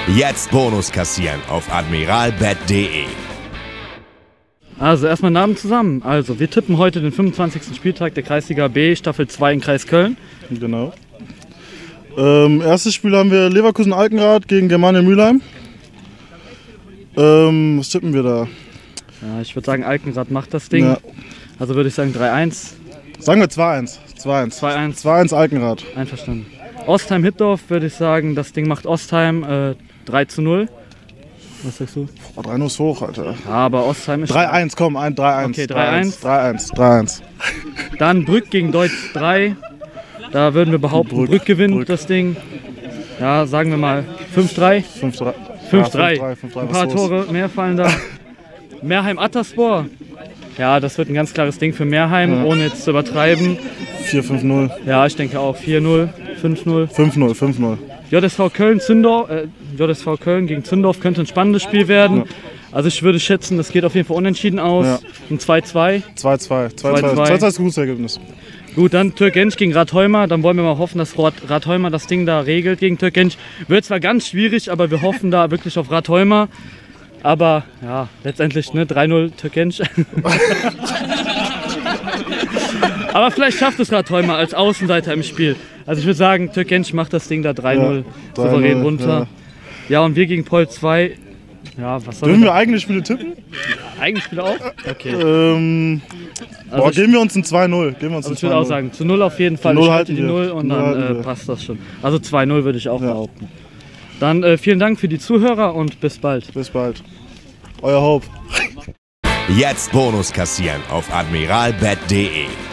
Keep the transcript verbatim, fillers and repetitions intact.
Jetzt Bonus kassieren auf admiralbet punkt de. Also erstmal Namen zusammen. Also wir tippen heute den fünfundzwanzigsten Spieltag der Kreisliga B, Staffel zwei in Kreis Köln. Genau. Ähm, erstes Spiel haben wir Leverkusen-Alkenrath gegen Germania Mülheim. Ähm, was tippen wir da? Ja, ich würde sagen, Alkenrath macht das Ding. Ja. Also würde ich sagen drei eins. Sagen wir zwei eins. zwei eins. zwei eins. zwei eins Alkenrath. Einverstanden. Ostheim-Hittorf würde ich sagen, das Ding macht Ostheim äh, drei zu null. Was sagst du? Oh, drei null ist hoch, Alter. Ja, aber Ostheim ist... drei eins, komm, ein drei eins. Okay, drei eins. drei eins, drei eins. Dann Brück gegen Deutz drei. Da würden wir behaupten, Brück, Brück gewinnt Brück. das Ding. Ja, sagen wir mal fünf drei. fünf drei. fünf drei. Ein paar Tore mehr fallen da. Meerheim-Atterspor. Ja, das wird ein ganz klares Ding für Meerheim, ja. Ohne jetzt zu übertreiben. vier fünf null. Ja, ich denke auch vier null, fünf null. fünf null, fünf null. J S V Köln, Zündorf, äh, J S V Köln gegen Zündorf könnte ein spannendes Spiel werden. Ja. Also ich würde schätzen, das geht auf jeden Fall unentschieden aus. Ja. Ein zwei zwei. zwei zwei. zwei zwei ist ein gutes Ergebnis. Gut, dann Türkensch gegen Rathheumer. Dann wollen wir mal hoffen, dass Rathheumer das Ding da regelt gegen Türkensch. Wird zwar ganz schwierig, aber wir hoffen da wirklich auf Rathheumer. Aber ja, letztendlich ne, drei null Türkensch. Aber vielleicht schafft es Rathheumer als Außenseiter im Spiel. Also ich würde sagen, Türkensch macht das Ding da drei null ja, souverän runter. Ja. ja, und wir gegen Pol zwei. Ja, was soll Dürfen wir eigene Spiele tippen? Eigene Spiele auch? Okay. Ähm, also boah, geben wir uns ein zwei null. Geben wir uns also ich würde auch sagen, zu null auf jeden Fall. null ich halte die null und dann äh, passt das schon. Also zwei null würde ich auch ja. behaupten. Dann äh, vielen Dank für die Zuhörer und bis bald. Bis bald. Euer Hope. Jetzt Bonus kassieren auf admiralbet punkt de.